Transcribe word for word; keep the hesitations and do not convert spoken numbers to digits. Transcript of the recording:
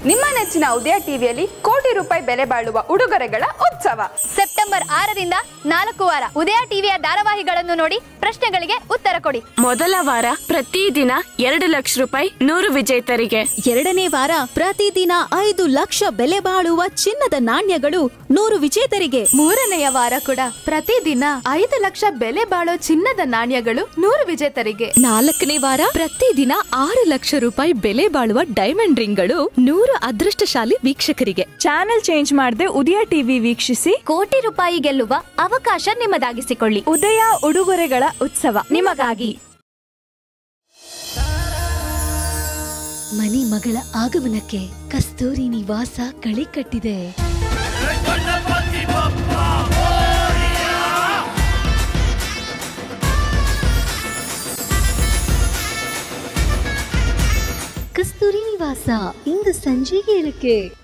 ನಿಮ್ಮ ನೆಚ್ಚಿನ ಉದಯ ಟಿವಿಯಲ್ಲಿ ಕೋಟಿ ರೂಪಾಯಿ ಬೆಲೆ ಬಾಳುವ ಉಡುಗೊರೆಗಳ ಉತ್ಸವ ಸೆಪ್ಟೆಂಬರ್ ಆರರಿಂದ ನಾಲ್ಕು ವಾರ ಉದಯ ಟಿವಿಯ ಧಾರಾವಾಹಿಗಳನ್ನು ನೋಡಿ ಪ್ರಶ್ನೆಗಳಿಗೆ ಉತ್ತರ ಕೊಡಿ. ಮೊದಲ ವಾರ ಪ್ರತಿದಿನ ಎರಡು ಲಕ್ಷ ರೂಪಾಯಿ ನೂರು ವಿಜೇತರಿಗೆ. ಎರಡನೇ ವಾರ ಪ್ರತಿದಿನ ಐದು ಲಕ್ಷ ಬೆಲೆ ಬಾಳುವ ಚಿನ್ನದ ನಾಣ್ಯಗಳು ನೂರು ವಿಜೇತರಿಗೆ. ಮೂರನೆಯ ವಾರ ಕೂಡ ಪ್ರತಿದಿನ ಐದು ಲಕ್ಷ ಬೆಲೆ ಬಾಳೋ ಚಿನ್ನದ ನಾಣ್ಯಗಳು ನೂರು ವಿಜೇತರಿಗೆ. ನಾಲ್ಕನೇ ವಾರ ಪ್ರತಿದಿನ ಆರು ಲಕ್ಷ ರೂಪಾಯಿ ಬೆಲೆ ಬಾಳುವ ಡೈಮಂಡ್ ರಿಂಗ್ಗಳು ನೂರು ಅದೃಷ್ಟಶಾಲಿ ವೀಕ್ಷಕರಿಗೆ. ಚಾನೆಲ್ ಚೇಂಜ್ ಮಾಡದೆ ಉದಯ ಟಿವಿ ವೀಕ್ಷಿಸಿ ಕೋಟಿ ರೂಪಾಯಿ ಗೆಲ್ಲುವ ಅವಕಾಶ ನಿಮ್ಮದಾಗಿಸಿಕೊಳ್ಳಿ. ಉದಯ ಉಡುಗೊರೆಗಳ ಉತ್ಸವ ನಿಮಗಾಗಿ. ಮನಿ ಮಗಳ ಆಗಮನಕ್ಕೆ ಕಸ್ತೂರಿ ನಿವಾಸ ಕಳೆ ಕಟ್ಟಿದೆ. ಕಸ್ತೂರಿ ನಿವಾಸ ಇಂದು ಸಂಜೆ ಏಳಕ್ಕೆ.